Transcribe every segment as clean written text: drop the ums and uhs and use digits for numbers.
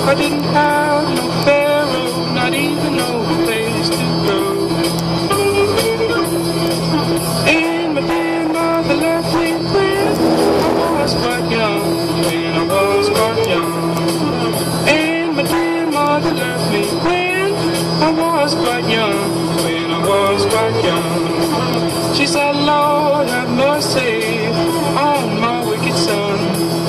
I didn't have no pharaoh, not even no place to go. And my dear mother left me when I was quite young, when I was quite young. And my dear mother left me when I was quite young, when I was quite young. She said, Lord, have mercy on my wicked son.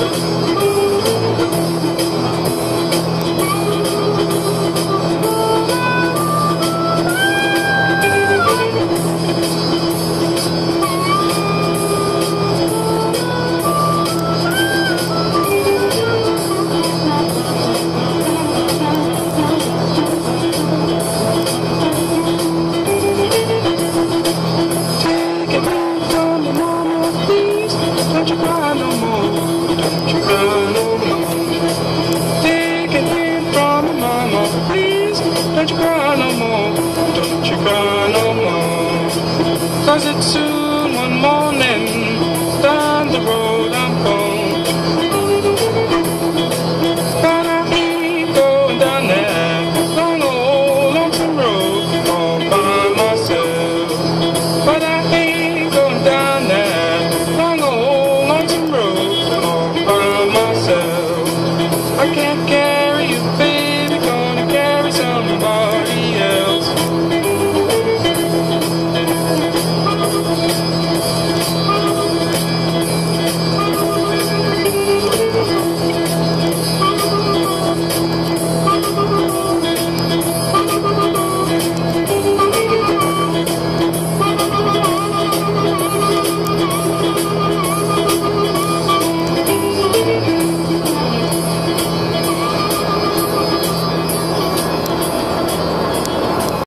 Don't you cry no more, don't you cry no more. Take a hint from me, mama, please. Don't you cry no more, don't you cry no more. 'Cause it's soon one morning, down the road I'm going. But I ain't going down that long old lonesome road all by myself. But I ain't going down that long old lonesome road all by myself. I can't get